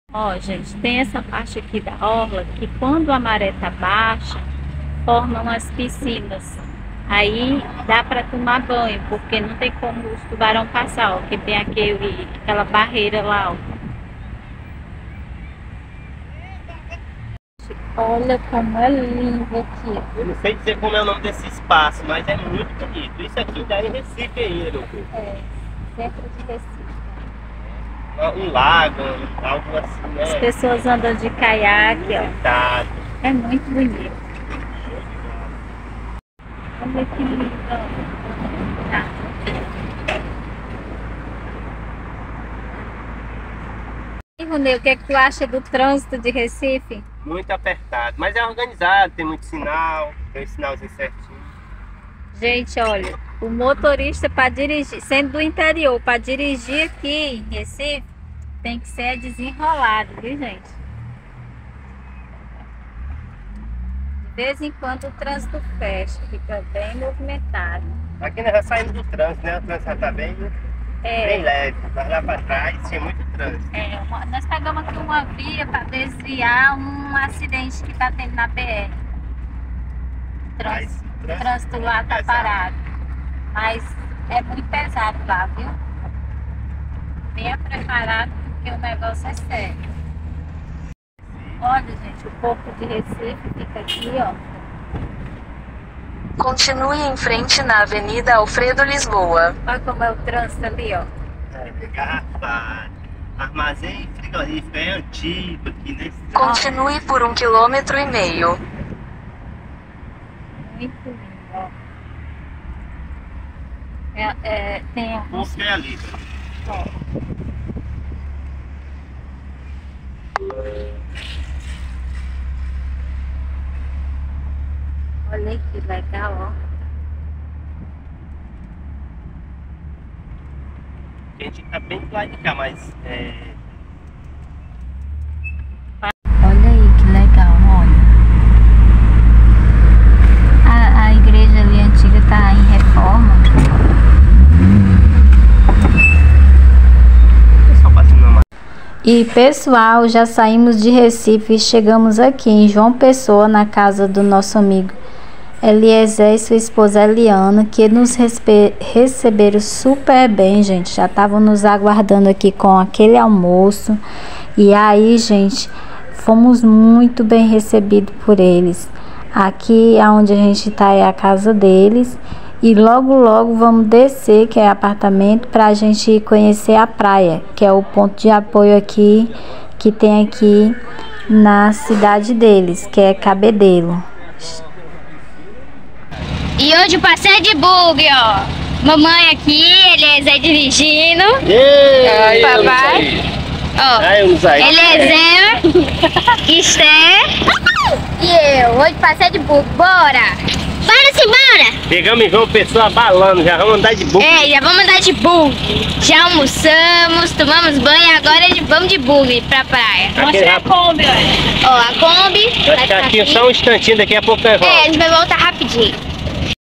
Ó, gente, tem essa parte aqui da orla que quando a maré tá baixa, formam as piscinas. Aí dá para tomar banho, porque não tem como os tubarão passar, ó, porque tem aquela barreira lá, ó. Olha como é lindo aqui. Eu não sei dizer como é o nome desse espaço, mas é muito bonito. Isso aqui dá em Recife ainda. É, centro de Recife. Um lago, algo assim, né? As pessoas andam de caiaque, ó. Verdade. É muito bonito. Olha que lindo. Tá. E Ronei, o que é que tu acha do trânsito de Recife? Muito apertado, mas é organizado, tem muito sinal, tem sinalzinho certinho. Gente, olha, o motorista para dirigir, sendo do interior, para dirigir aqui em Recife, tem que ser desenrolado, viu, gente? De vez em quando o trânsito fecha, fica bem movimentado. Aqui nós já saímos do trânsito, né? O trânsito já tá bem leve, mas lá para trás tinha muito trânsito. Nós pegamos aqui uma via para desviar um acidente que está tendo na BR. O trânsito lá tá parado, mas é muito pesado lá, viu? Venha preparado porque o negócio é sério. Olha, gente, o Porto de Recife fica aqui, ó. Continue em frente na Avenida Alfredo Lisboa. Olha como é o trânsito ali, ó. Garrafa, armazém frigorífico, é antigo aqui, né? Continue por 1,5 km. Muito lindo, ó. Tem alguns... Porque é ali. Ó. Olha que legal, ó. A gente tá bem do lado de cá, mas Olha aí que legal, olha. A igreja ali antiga tá em reforma. só passando na E pessoal, já saímos de Recife e chegamos aqui em João Pessoa, na casa do nosso amigo Eliezer e sua esposa Eliana, que nos receberam super bem, gente. Já estavam nos aguardando aqui com aquele almoço. E aí, gente, fomos muito bem recebidos por eles. Aqui onde a gente está é a casa deles. E logo logo vamos descer, que é apartamento, para a gente conhecer a praia, que é o ponto de apoio aqui, que tem aqui na cidade deles, que é Cabedelo. E hoje o passeio é de bug, ó. Mamãe aqui, Eliezer dirigindo. Ei, papai. Ó, Eliezer, Esther e eu. Hoje passeio de bug, bora! Bora-se, bora! Pegamos em João Pessoa balando, já vamos andar de bug. Já vamos andar de bug. Já almoçamos, tomamos banho, agora vamos de bug pra praia. Mostra a Kombi, olha. Ó, a Kombi. Vai ficar aqui só um instantinho, daqui a pouco nós voltamos. A gente vai voltar rapidinho.